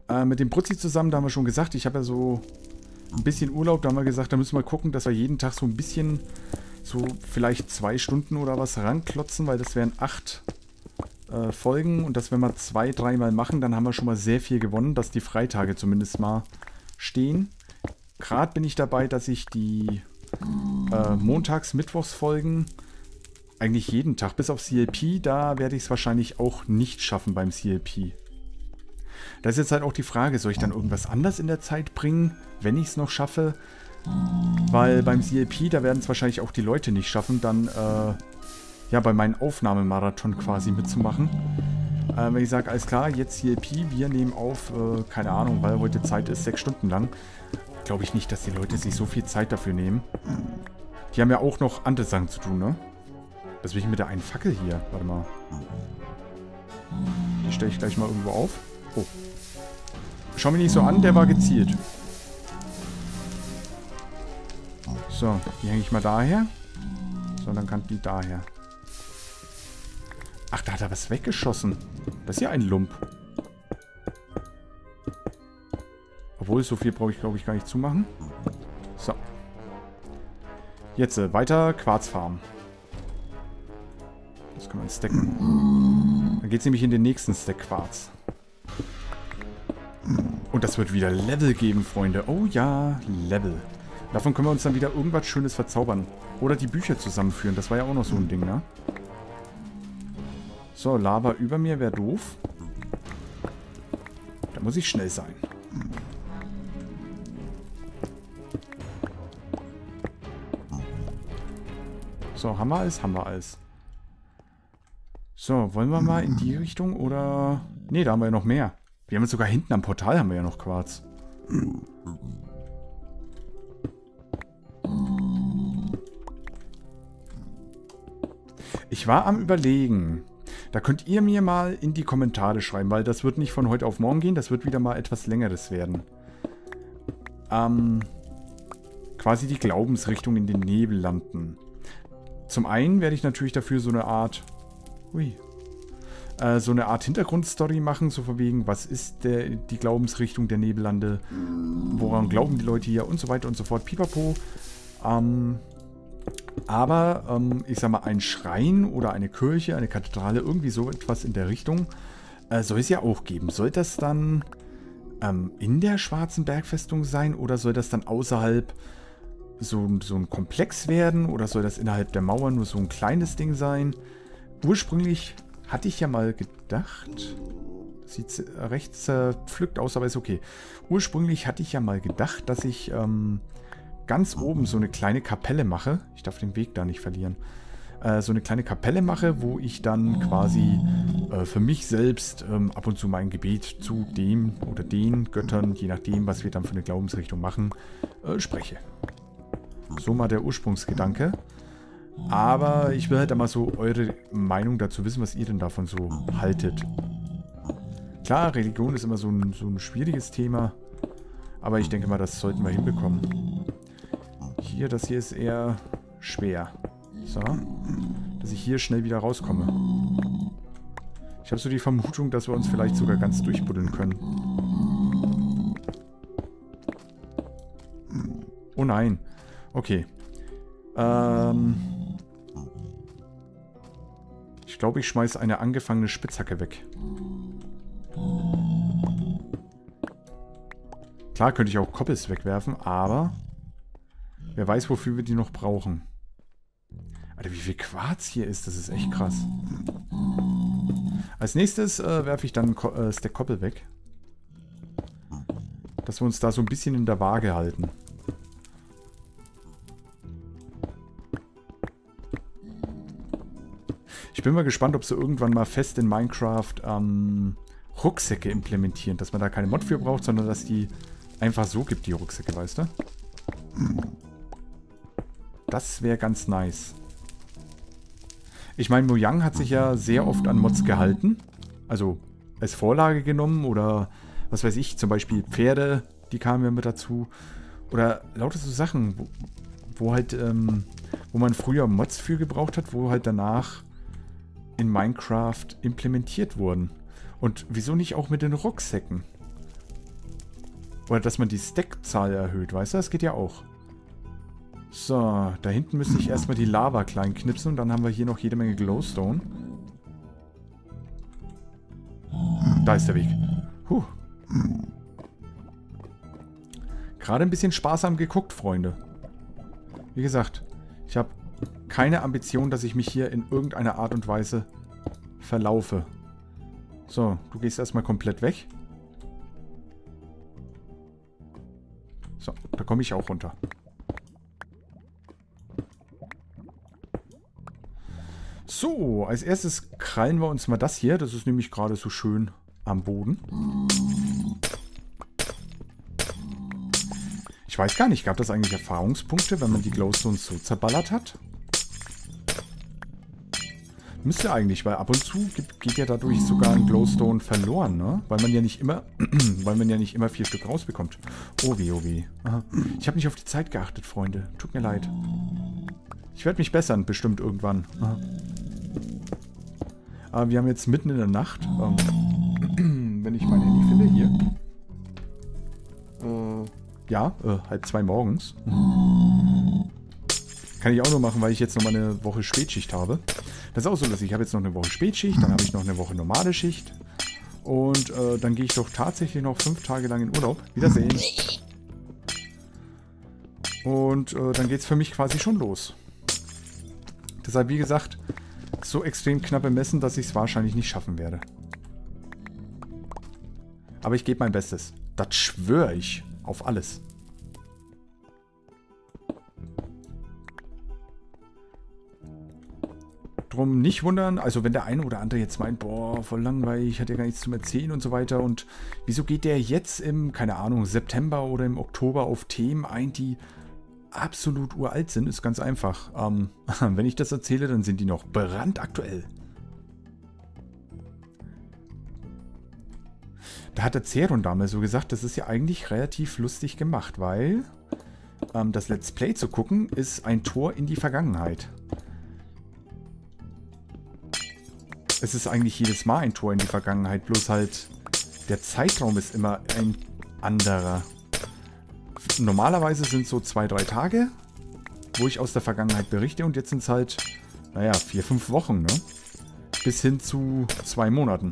Mit dem Brutzi zusammen, da haben wir schon gesagt, ich habe ja so ein bisschen Urlaub, da haben wir gesagt, da müssen wir gucken, dass wir jeden Tag so ein bisschen, so vielleicht 2 Stunden oder was ranklotzen, weil das wären 8 Folgen und das, wenn wir 2, 3 Mal machen, dann haben wir schon mal sehr viel gewonnen, dass die Freitage zumindest mal stehen. Gerade bin ich dabei, dass ich die Montags-Mittwochs-Folgen eigentlich jeden Tag, bis auf CLP, da werde ich es wahrscheinlich auch nicht schaffen beim CLP. Da ist jetzt halt auch die Frage, soll ich dann irgendwas anders in der Zeit bringen, wenn ich es noch schaffe? Weil beim CLP, da werden es wahrscheinlich auch die Leute nicht schaffen, dann ja bei meinem Aufnahmemarathon quasi mitzumachen. Wenn ich sage, alles klar, jetzt CLP, wir nehmen auf, keine Ahnung, weil heute Zeit ist 6 Stunden lang, glaube ich nicht, dass die Leute sich so viel Zeit dafür nehmen. Die haben ja auch noch andere Sachen zu tun, ne? Was will ich mit der einen Fackel hier? Warte mal. Die stelle ich gleich mal irgendwo auf. Oh. Schau mich nicht so an, der war gezielt. So, die hänge ich mal daher. So, dann kann die daher. Ach, da hat er was weggeschossen. Das ist ja ein Lump. Obwohl, so viel brauche ich, glaube ich, gar nicht zumachen. So. Jetzt weiter Quarz farmen. Das können wir stacken. Dann geht es nämlich in den nächsten Stack Quarz. Und das wird wieder Level geben, Freunde. Oh ja, Level. Davon können wir uns dann wieder irgendwas Schönes verzaubern. Oder die Bücher zusammenführen. Das war ja auch noch so ein Ding, ne? So, Lava über mir wäre doof. Da muss ich schnell sein. So, haben wir alles? Haben wir alles. So, wollen wir mal in die Richtung oder... Ne, da haben wir ja noch mehr. Wir haben jetzt sogar hinten am Portal haben wir ja noch Quarz. Ich war am Überlegen. Da könnt ihr mir mal in die Kommentare schreiben, weil das wird nicht von heute auf morgen gehen. Das wird wieder mal etwas Längeres werden. Quasi die Glaubensrichtung in den Nebellanden. Zum einen werde ich natürlich dafür so eine Art... so eine Art Hintergrundstory machen, so von wegen, was ist die Glaubensrichtung der Nebellande, woran glauben die Leute hier und so weiter und so fort, pipapo. Aber ich sag mal, ein Schrein oder eine Kirche, eine Kathedrale, irgendwie so etwas in der Richtung, soll es ja auch geben. Soll das dann in der Schwarzen Bergfestung sein oder soll das dann außerhalb so ein Komplex werden oder soll das innerhalb der Mauer nur so ein kleines Ding sein? Ursprünglich hatte ich ja mal gedacht, das sieht recht zerpflückt aus, aber ist okay. Ursprünglich hatte ich ja mal gedacht, dass ich ganz oben so eine kleine Kapelle mache. Ich darf den Weg da nicht verlieren. So eine kleine Kapelle mache, wo ich dann quasi für mich selbst ab und zu mein Gebet zu dem oder den Göttern, je nachdem, was wir dann für eine Glaubensrichtung machen, spreche. So mal der Ursprungsgedanke. Aber ich will halt einmal so eure Meinung dazu wissen, was ihr denn davon so haltet. Klar, Religion ist immer so ein schwieriges Thema. Aber ich denke mal, das sollten wir hinbekommen. Hier, das hier ist eher schwer. So. Dass ich hier schnell wieder rauskomme. Ich habe so die Vermutung, dass wir uns vielleicht sogar ganz durchbuddeln können. Oh nein. Okay. Ich glaube, ich schmeiße eine angefangene Spitzhacke weg. Klar könnte ich auch Koppels wegwerfen, aber wer weiß, wofür wir die noch brauchen. Alter, wie viel Quarz hier ist, das ist echt krass. Als nächstes werfe ich dann Stack Koppel weg. Dass wir uns da so ein bisschen in der Waage halten. Ich bin mal gespannt, ob sie irgendwann mal fest in Minecraft Rucksäcke implementieren. Dass man da keine Mod für braucht, sondern dass die einfach so gibt, die Rucksäcke, weißt du? Das wäre ganz nice. Ich meine, Mojang hat sich ja sehr oft an Mods gehalten. Also als Vorlage genommen oder was weiß ich, zum Beispiel Pferde, die kamen ja mit dazu. Oder lauter so Sachen, wo halt, wo man früher Mods für gebraucht hat, wo halt danach in Minecraft implementiert wurden. Und wieso nicht auch mit den Rucksäcken? Oder dass man die Stackzahl erhöht, weißt du? Das geht ja auch. So, da hinten müsste ich erstmal die Lava klein knipsen und dann haben wir hier noch jede Menge Glowstone. Da ist der Weg. Gerade ein bisschen sparsam geguckt, Freunde. Wie gesagt, ich habe keine Ambition, dass ich mich hier in irgendeiner Art und Weise verlaufe. So, du gehst erstmal komplett weg. So, da komme ich auch runter. So, als erstes krallen wir uns mal das hier. Das ist nämlich gerade so schön am Boden. Ich weiß gar nicht, gab das eigentlich Erfahrungspunkte, wenn man die Glowstones so zerballert hat? Müsste eigentlich, weil ab und zu geht ja dadurch sogar ein Glowstone verloren, ne? Weil man ja nicht immer, weil man ja nicht immer 4 Stück rausbekommt. Oh weh, oh weh. Aha. Ich habe nicht auf die Zeit geachtet, Freunde. Tut mir leid. Ich werde mich bessern, bestimmt irgendwann. Aha. Aber wir haben jetzt mitten in der Nacht, wenn ich mein Handy finde, hier. Ja, 1:30 morgens. Kann ich auch nur machen, weil ich jetzt nochmal eine Woche Spätschicht habe. Das ist auch so, dass ich habe jetzt noch eine Woche Spätschicht, dann habe ich noch eine Woche normale Schicht. Und dann gehe ich doch tatsächlich noch 5 Tage lang in Urlaub. Wiedersehen. Und dann geht es für mich quasi schon los. Deshalb, wie gesagt, so extrem knapp bemessen, dass ich es wahrscheinlich nicht schaffen werde. Aber ich gebe mein Bestes. Das schwöre ich. Auf alles. Drum nicht wundern, also wenn der eine oder andere jetzt meint, boah, voll langweilig, ich hatte ja gar nichts zum Erzählen und so weiter. Und wieso geht der jetzt im, keine Ahnung, September oder im Oktober auf Themen ein, die absolut uralt sind? Ist ganz einfach. Wenn ich das erzähle, dann sind die noch brandaktuell. Da hat der Zeron damals so gesagt, das ist ja eigentlich relativ lustig gemacht, weil das Let's Play zu gucken ist ein Tor in die Vergangenheit. Es ist eigentlich jedes Mal ein Tor in die Vergangenheit, bloß halt der Zeitraum ist immer ein anderer. Normalerweise sind es so 2-3 Tage, wo ich aus der Vergangenheit berichte und jetzt sind es halt, naja, 4-5 Wochen, ne? Bis hin zu 2 Monaten.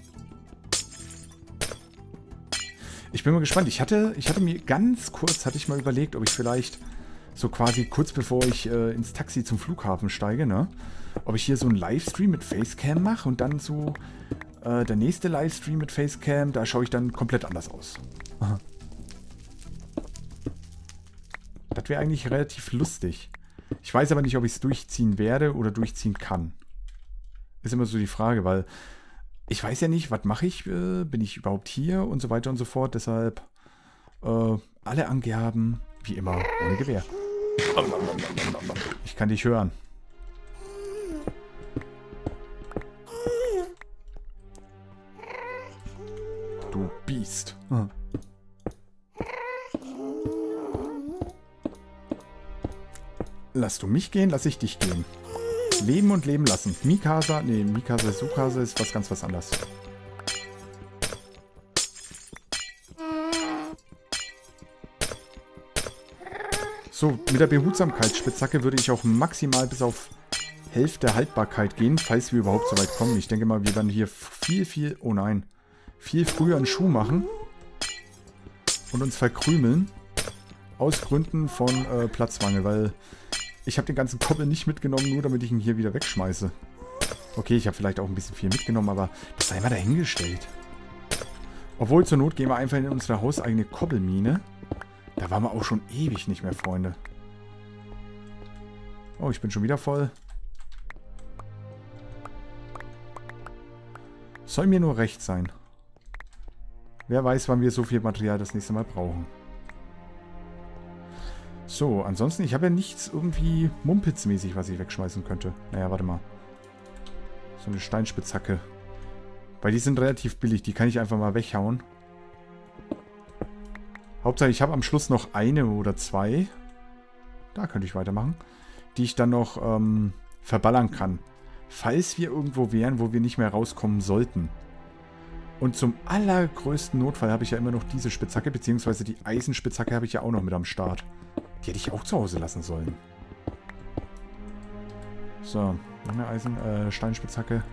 Ich bin mal gespannt. Ich hatte mir ganz kurz, hatte ich mal überlegt, ob ich vielleicht so quasi kurz bevor ich ins Taxi zum Flughafen steige, ne? Ob ich hier so einen Livestream mit Facecam mache und dann so der nächste Livestream mit Facecam, da schaue ich dann komplett anders aus. Aha. Das wäre eigentlich relativ lustig. Ich weiß aber nicht, ob ich es durchziehen werde oder durchziehen kann. Ist immer so die Frage, weil ich weiß ja nicht, was mache ich, bin ich überhaupt hier und so weiter und so fort. Deshalb alle Angaben, wie immer, ohne Gewehr. Ich kann dich hören. Du Biest. Lass du mich gehen, lass ich dich gehen. Leben und leben lassen. Mikasa, nee, Mikasa Sukasa ist was anderes. So, mit der Behutsamkeitsspitzhacke würde ich auch maximal bis auf Hälfte Haltbarkeit gehen, falls wir überhaupt so weit kommen. Ich denke mal, wir werden hier viel früher einen Schuh machen und uns verkrümeln. Aus Gründen von Platzmangel, weil ich habe den ganzen Koppel nicht mitgenommen, nur damit ich ihn hier wieder wegschmeiße. Okay, ich habe vielleicht auch ein bisschen viel mitgenommen, aber das sei mal dahingestellt. Obwohl, zur Not gehen wir einfach in unsere hauseigene Koppelmine. Da waren wir auch schon ewig nicht mehr, Freunde. Oh, ich bin schon wieder voll. Soll mir nur recht sein. Wer weiß, wann wir so viel Material das nächste Mal brauchen. So, ansonsten, ich habe ja nichts irgendwie Mumpitz-mäßig, was ich wegschmeißen könnte. Naja, warte mal. So eine Steinspitzhacke. Weil die sind relativ billig, die kann ich einfach mal weghauen. Hauptsache, ich habe am Schluss noch eine oder 2. Da könnte ich weitermachen. Die ich dann noch verballern kann. Falls wir irgendwo wären, wo wir nicht mehr rauskommen sollten. Und zum allergrößten Notfall habe ich ja immer noch diese Spitzhacke, beziehungsweise die Eisenspitzhacke habe ich ja auch noch mit am Start. Die hätte ich auch zu Hause lassen sollen. So, noch eine Steinspitzhacke.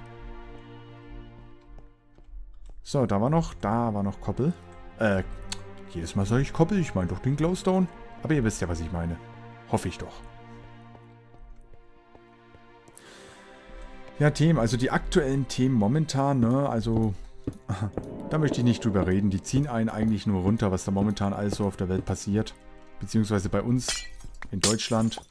So, da war noch Koppel. Jedes Mal sage ich Koppel, ich meine doch den Glowstone. Aber ihr wisst ja, was ich meine. Hoffe ich doch. Ja, Themen, also die aktuellen Themen momentan, ne, also da möchte ich nicht drüber reden. Die ziehen einen eigentlich nur runter, was da momentan alles so auf der Welt passiert. Beziehungsweise bei uns in Deutschland.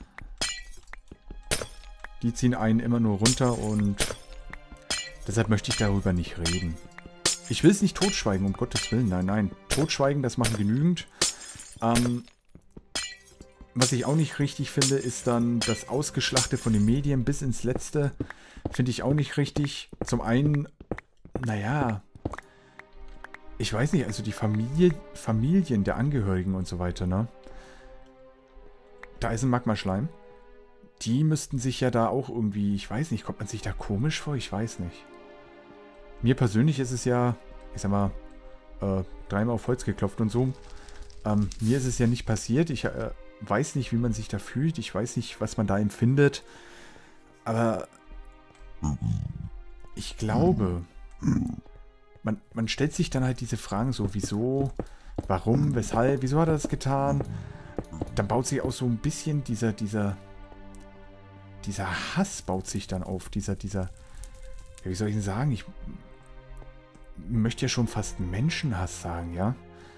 Die ziehen einen immer nur runter und deshalb möchte ich darüber nicht reden. Ich will es nicht totschweigen, um Gottes Willen. Nein, nein. Totschweigen, das machen genügend. Was ich auch nicht richtig finde, ist dann das Ausgeschlachte von den Medien bis ins Letzte. Finde ich auch nicht richtig. Zum einen, naja, ich weiß nicht, also die Familien der Angehörigen und so weiter, ne? Da ist ein Magmaschleim. Die müssten sich ja da auch irgendwie, ich weiß nicht, kommt man sich da komisch vor? Ich weiß nicht. Mir persönlich ist es ja, ich sag mal, dreimal auf Holz geklopft und so. Mir ist es ja nicht passiert. Ich weiß nicht, wie man sich da fühlt. Ich weiß nicht, was man da empfindet. Aber ich glaube, man stellt sich dann halt diese Fragen so, wieso, warum, weshalb, wieso hat er das getan? Dann baut sich auch so ein bisschen dieser Hass baut sich dann auf. Ja, wie soll ich denn sagen? Ich möchte ja schon fast Menschenhass sagen, ja?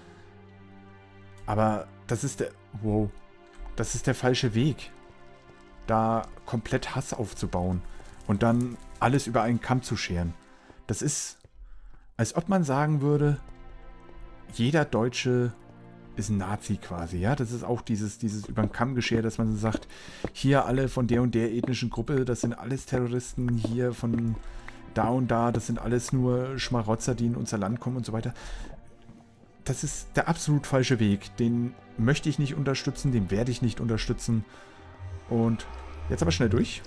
Aber das ist der falsche Weg. Da komplett Hass aufzubauen und dann alles über einen Kamm zu scheren. Das ist, als ob man sagen würde, jeder Deutsche ist ein Nazi quasi, ja? Das ist auch dieses über den Kamm geschert, dass man sagt, hier alle von der und der ethnischen Gruppe, das sind alles Terroristen, hier von da und da, das sind alles nur Schmarotzer, die in unser Land kommen und so weiter. Das ist der absolut falsche Weg. Den möchte ich nicht unterstützen, den werde ich nicht unterstützen. Und jetzt aber schnell durch.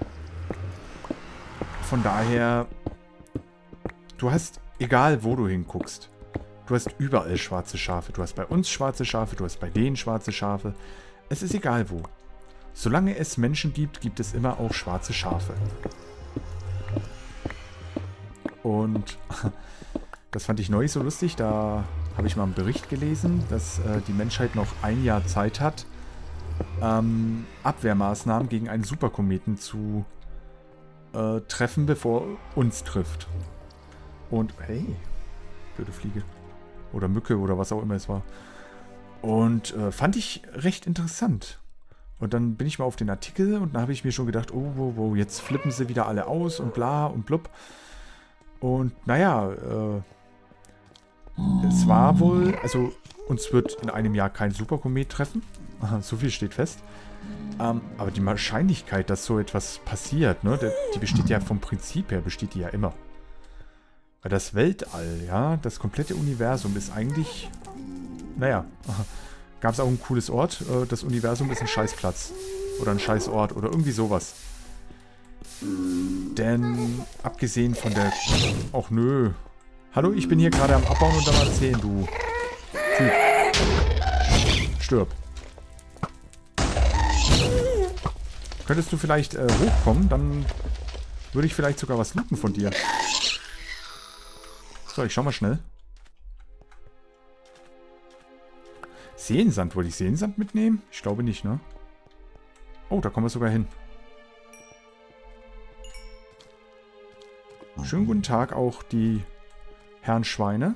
Von daher, du hast, egal wo du hinguckst, du hast überall schwarze Schafe. Du hast bei uns schwarze Schafe, du hast bei denen schwarze Schafe. Es ist egal wo. Solange es Menschen gibt, gibt es immer auch schwarze Schafe. Und das fand ich neu so lustig. Da habe ich mal einen Bericht gelesen, dass die Menschheit noch ein Jahr Zeit hat, Abwehrmaßnahmen gegen einen Superkometen zu treffen, bevor uns trifft. Und, hey, blöde Fliege. Oder Mücke oder was auch immer es war. Und fand ich recht interessant. Und dann bin ich mal auf den Artikel und dann habe ich mir schon gedacht, oh, jetzt flippen sie wieder alle aus und bla und blub. Und naja, es war wohl, also uns wird in einem Jahr kein Superkomet treffen. So viel steht fest. Aber die Wahrscheinlichkeit, dass so etwas passiert, ne, die besteht ja vom Prinzip her, besteht die ja immer. Weil das Weltall, ja, das komplette Universum ist eigentlich, naja, gab es auch ein cooles Ort. Das Universum ist ein Scheißplatz. Oder ein Scheißort oder irgendwie sowas. Denn abgesehen von der... Och nö. Hallo, ich bin hier gerade am Abbauen und am Erzählen, du Typ. Stirb. Könntest du vielleicht hochkommen, dann würde ich vielleicht sogar was looten von dir. So, ich schau mal schnell. Seelensand, wollte ich Seelensand mitnehmen? Ich glaube nicht, ne? Oh, da kommen wir sogar hin. Schönen guten Tag auch die Herren Schweine.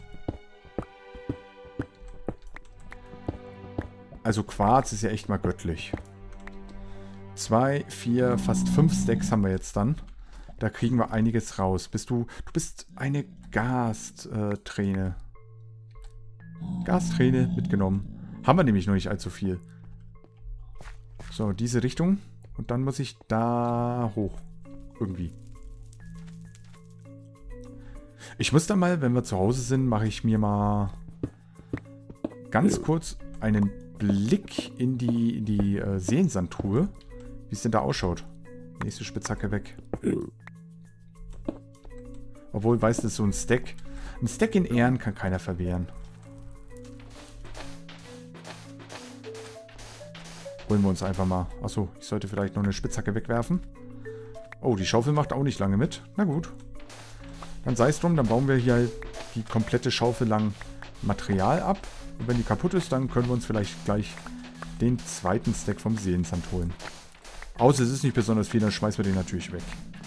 Also Quarz ist ja echt mal göttlich. 2, 4, fast 5 Stacks haben wir jetzt dann. Da kriegen wir einiges raus. Du bist eine Gasträne. Gasträne mitgenommen. Haben wir nämlich noch nicht allzu viel. So, diese Richtung. Und dann muss ich da hoch. Irgendwie. Ich muss dann mal, wenn wir zu Hause sind, mache ich mir mal ganz kurz einen Blick in die Seelensandtruhe. Wie es denn da ausschaut. Nächste Spitzhacke weg. Obwohl, weißt du, so ein Stack. Ein Stack in Ehren kann keiner verwehren. Holen wir uns einfach mal. Achso, ich sollte vielleicht noch eine Spitzhacke wegwerfen. Oh, die Schaufel macht auch nicht lange mit. Na gut. Dann sei es drum, dann bauen wir hier die komplette Schaufel lang Material ab. Und wenn die kaputt ist, dann können wir uns vielleicht gleich den zweiten Stack vom Seelensand holen. Außer es ist nicht besonders viel, dann schmeißen wir den natürlich weg.